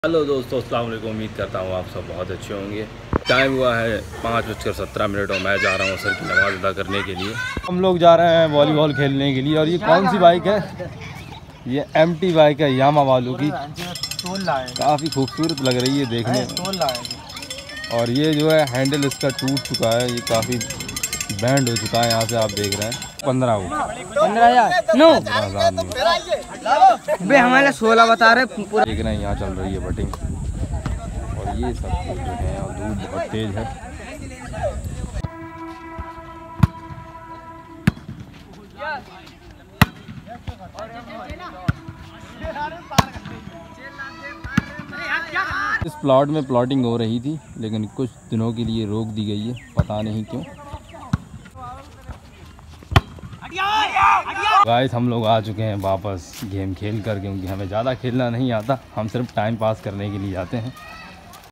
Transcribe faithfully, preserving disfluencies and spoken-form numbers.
Hello दोस्तों, अस्सलाम वालेकुम। उम्मीद करता हूँ आप सब बहुत अच्छे होंगे। टाइम हुआ है पाँच बजकर सत्रह मिनट और मैं जा रहा हूँ असर की नमाज़ अदा करने के लिए। हम लोग जा रहे हैं वॉलीबॉल खेलने के लिए। और ये कौन सी बाइक है? ये एम टी बाइक है यामा वालों की। काफ़ी खूबसूरत लग रही है देखने में। और ये जो है हैंडल इसका टूट चुका है, ये काफ़ी बैंड हो चुका है। यहाँ से आप देख रहे हैं पंद्रह वो पंद्रह हजार नो हज़ार बे हमारे सोलह बता रहे पूरा। देख रहे हैं यहाँ चल रही है बटिंग। और ये सब कुछ जो है और धूप बहुत तेज़ है। इस प्लॉट में प्लॉटिंग हो रही थी, लेकिन कुछ दिनों के लिए रोक दी गई है, पता नहीं क्यों। गाइस, हम लोग आ चुके हैं वापस गेम खेल कर, क्योंकि हमें ज़्यादा खेलना नहीं आता, हम सिर्फ टाइम पास करने के लिए जाते हैं।